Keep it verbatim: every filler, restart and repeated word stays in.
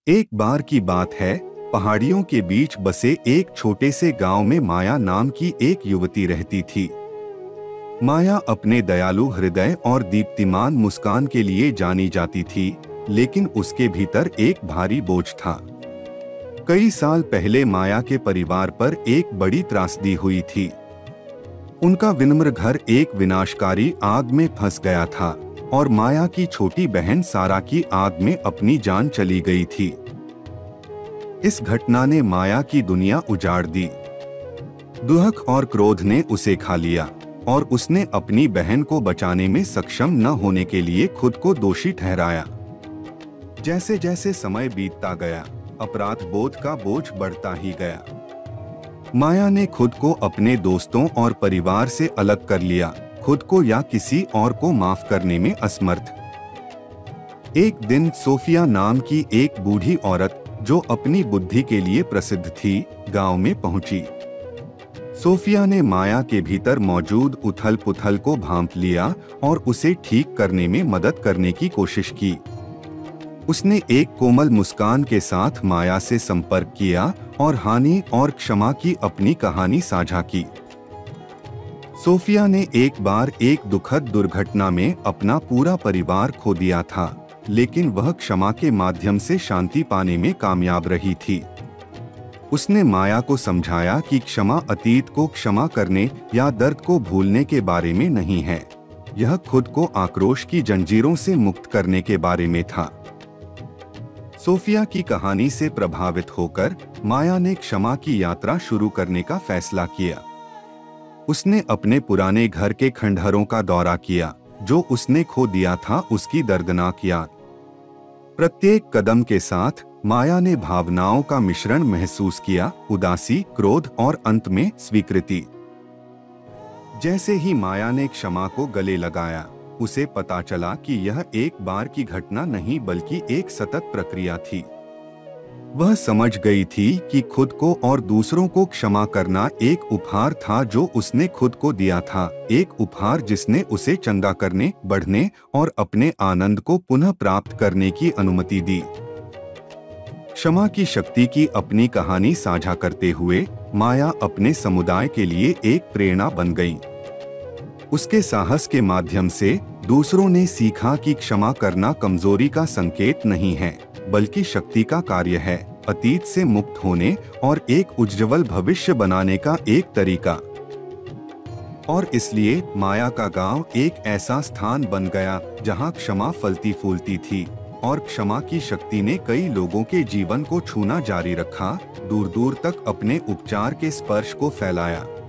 एक बार की बात है, पहाड़ियों के बीच बसे एक छोटे से गांव में माया नाम की एक युवती रहती थी। माया अपने दयालु हृदय और दीप्तिमान मुस्कान के लिए जानी जाती थी, लेकिन उसके भीतर एक भारी बोझ था। कई साल पहले माया के परिवार पर एक बड़ी त्रासदी हुई थी। उनका विनम्र घर एक विनाशकारी आग में फंस गया था और माया की छोटी बहन सारा की आग में अपनी जान चली गई थी। इस घटना ने माया की दुनिया उजाड़ दी। दुख और क्रोध ने उसे खा लिया और उसने अपनी बहन को बचाने में सक्षम न होने के लिए खुद को दोषी ठहराया। जैसे जैसे समय बीतता गया, अपराध बोध का बोझ बढ़ता ही गया। माया ने खुद को अपने दोस्तों और परिवार से अलग कर लिया, खुद को या किसी और को माफ करने में असमर्थ। एक दिन सोफिया नाम की एक बूढ़ी औरत, जो अपनी बुद्धि के लिए प्रसिद्ध थी, गांव में पहुंची। सोफिया ने माया के भीतर मौजूद उथल पुथल को भांप लिया और उसे ठीक करने में मदद करने की कोशिश की। उसने एक कोमल मुस्कान के साथ माया से संपर्क किया और हानि और क्षमा की अपनी कहानी साझा की। सोफिया ने एक बार एक दुखद दुर्घटना में अपना पूरा परिवार खो दिया था, लेकिन वह क्षमा के माध्यम से शांति पाने में कामयाब रही थी। उसने माया को समझाया कि क्षमा अतीत को क्षमा करने या दर्द को भूलने के बारे में नहीं है, यह खुद को आक्रोश की जंजीरों से मुक्त करने के बारे में था। सोफिया की कहानी से प्रभावित होकर माया ने क्षमा की यात्रा शुरू करने का फैसला किया। उसने अपने पुराने घर के खंडहरों का दौरा किया, जो उसने खो दिया था उसकी दर्दनाक याद। प्रत्येक कदम के साथ माया ने भावनाओं का मिश्रण महसूस किया, उदासी, क्रोध और अंत में स्वीकृति। जैसे ही माया ने क्षमा को गले लगाया, उसे पता चला कि यह एक बार की घटना नहीं बल्कि एक सतत प्रक्रिया थी। वह समझ गई थी कि खुद को और दूसरों को क्षमा करना एक उपहार था जो उसने खुद को दिया था, एक उपहार जिसने उसे चंगा करने, बढ़ने और अपने आनंद को पुनः प्राप्त करने की अनुमति दी। क्षमा की शक्ति की अपनी कहानी साझा करते हुए माया अपने समुदाय के लिए एक प्रेरणा बन गई। उसके साहस के माध्यम से दूसरों ने सीखा कि क्षमा करना कमजोरी का संकेत नहीं है, बल्कि शक्ति का कार्य है, अतीत से मुक्त होने और एक उज्जवल भविष्य बनाने का एक तरीका। और इसलिए माया का गांव एक ऐसा स्थान बन गया जहां क्षमा फलती फूलती थी और क्षमा की शक्ति ने कई लोगों के जीवन को छूना जारी रखा, दूर दूर तक अपने उपचार के स्पर्श को फैलाया।